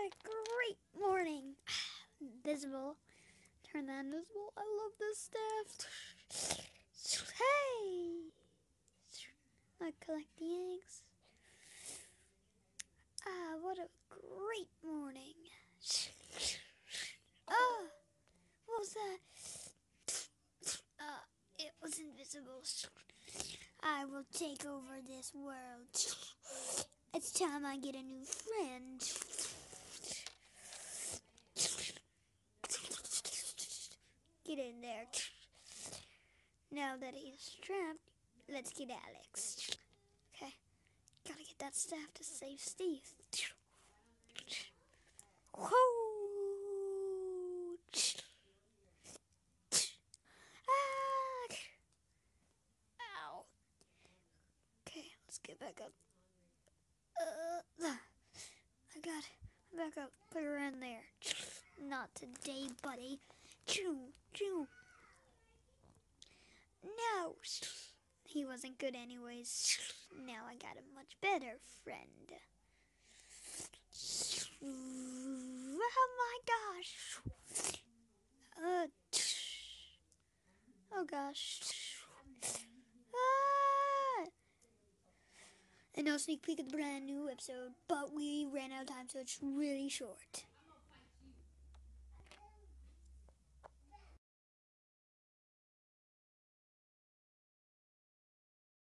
a great morning. Visible. Turn that invisible. I love this staff. Hey! I collect the eggs. What a great morning. What was that? It was invisible. I will take over this world. It's time I get a new friend. Get in there. Now that he's trapped, let's get Alex. Okay, gotta get that staff to save Steve. Whoa! Ah! Ow. Okay, let's get back up. I got it. Back up. Put her in there. Not today, buddy. Choo, choo. No. He wasn't good anyways. Now I got a much better friend. Oh my gosh. Oh gosh. And no sneak peek at the brand new episode, but we ran out of time, so it's really short.